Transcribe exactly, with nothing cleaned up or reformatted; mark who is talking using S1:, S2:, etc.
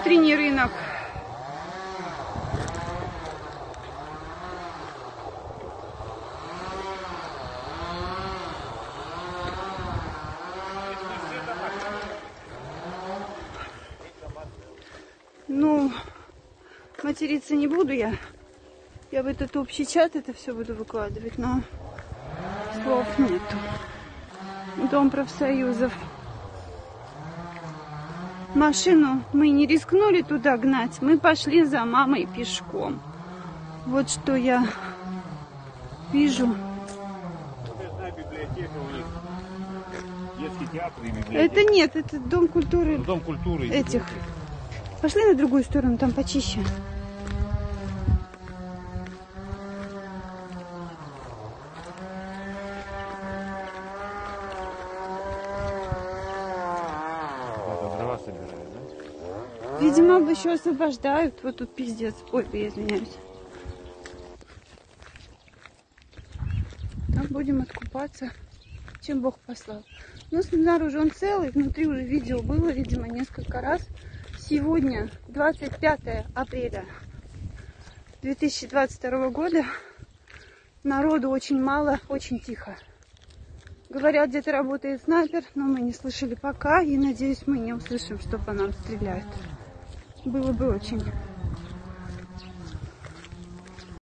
S1: утренний рынок. Ну, материться не буду я. Я в этот общий чат это все буду выкладывать, но слов нету. Дом профсоюзов. Машину мы не рискнули туда гнать. Мы пошли за мамой пешком. Вот что я вижу. Это нет, это дом культуры.
S2: Дом культуры
S1: этих. Пошли на другую сторону, там почище.
S2: Дрова собирают, да?
S1: Видимо, еще освобождают. Вот тут пиздец. Ой, я извиняюсь. Там будем откупаться, чем Бог послал. Но снаружи он целый, внутри уже видео было, видимо, несколько раз. Сегодня двадцать пятое апреля две тысячи двадцать второго года. Народу очень мало, очень тихо. Говорят, где-то работает снайпер, но мы не слышали пока. И надеюсь, мы не услышим, что по нам стреляют. Было бы очень